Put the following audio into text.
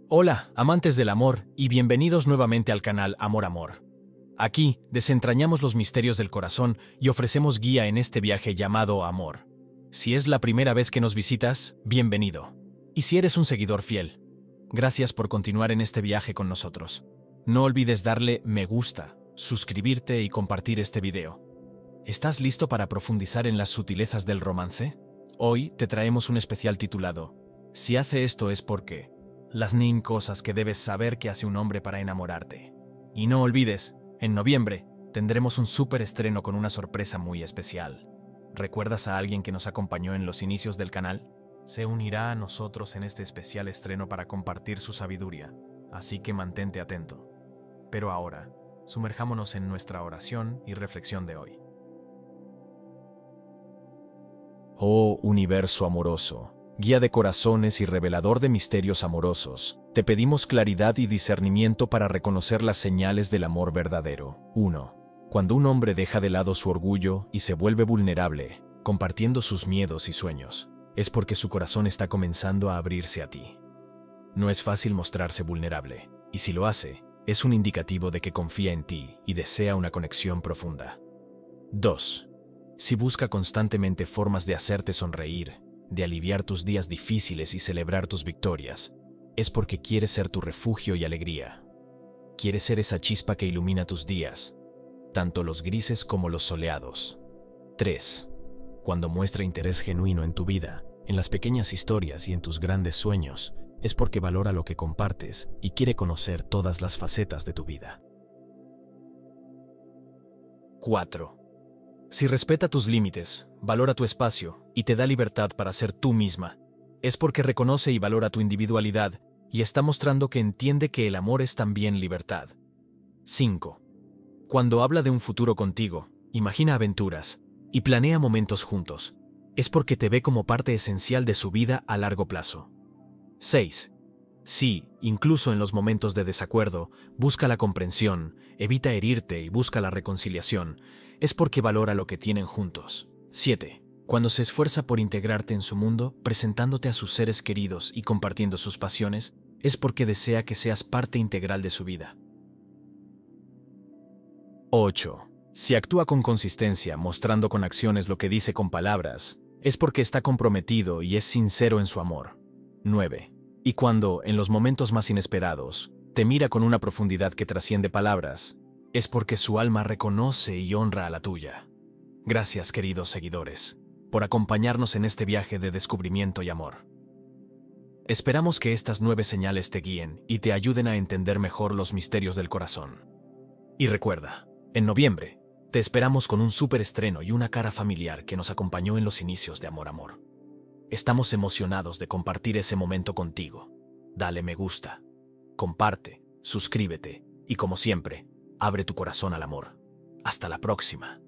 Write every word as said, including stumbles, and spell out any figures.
Hola, amantes del amor, y bienvenidos nuevamente al canal Amor Amor. Aquí desentrañamos los misterios del corazón y ofrecemos guía en este viaje llamado amor. Si es la primera vez que nos visitas, bienvenido. Y si eres un seguidor fiel, gracias por continuar en este viaje con nosotros. No olvides darle me gusta, suscribirte y compartir este video. ¿Estás listo para profundizar en las sutilezas del romance? Hoy te traemos un especial titulado Si hace esto es porque... Las nueve cosas que debes saber que hace un hombre para enamorarte. Y no olvides, en noviembre tendremos un súper estreno con una sorpresa muy especial. ¿Recuerdas a alguien que nos acompañó en los inicios del canal? Se unirá a nosotros en este especial estreno para compartir su sabiduría, así que mantente atento. Pero ahora, sumerjámonos en nuestra oración y reflexión de hoy. Oh universo amoroso, guía de corazones y revelador de misterios amorosos, te pedimos claridad y discernimiento para reconocer las señales del amor verdadero. uno. Cuando un hombre deja de lado su orgullo y se vuelve vulnerable, compartiendo sus miedos y sueños, es porque su corazón está comenzando a abrirse a ti. No es fácil mostrarse vulnerable, y si lo hace, es un indicativo de que confía en ti y desea una conexión profunda. dos. Si busca constantemente formas de hacerte sonreír, de aliviar tus días difíciles y celebrar tus victorias, es porque quiere ser tu refugio y alegría. Quiere ser esa chispa que ilumina tus días, tanto los grises como los soleados. tres. Cuando muestra interés genuino en tu vida, en las pequeñas historias y en tus grandes sueños, es porque valora lo que compartes y quiere conocer todas las facetas de tu vida. cuatro. Si respeta tus límites, valora tu espacio y te da libertad para ser tú misma, es porque reconoce y valora tu individualidad y está mostrando que entiende que el amor es también libertad. cinco. Cuando habla de un futuro contigo, imagina aventuras y planea momentos juntos, es porque te ve como parte esencial de su vida a largo plazo. seis. Sí, incluso en los momentos de desacuerdo, busca la comprensión, evita herirte y busca la reconciliación, es porque valora lo que tienen juntos. siete. Cuando se esfuerza por integrarte en su mundo, presentándote a sus seres queridos y compartiendo sus pasiones, es porque desea que seas parte integral de su vida. ocho. Si actúa con consistencia, mostrando con acciones lo que dice con palabras, es porque está comprometido y es sincero en su amor. nueve. Y cuando, en los momentos más inesperados, te mira con una profundidad que trasciende palabras, es porque su alma reconoce y honra a la tuya. Gracias, queridos seguidores, por acompañarnos en este viaje de descubrimiento y amor. Esperamos que estas nueve señales te guíen y te ayuden a entender mejor los misterios del corazón. Y recuerda, en noviembre, te esperamos con un súper estreno y una cara familiar que nos acompañó en los inicios de Amor Amor. Estamos emocionados de compartir ese momento contigo. Dale me gusta, comparte, suscríbete y como siempre, abre tu corazón al amor. Hasta la próxima.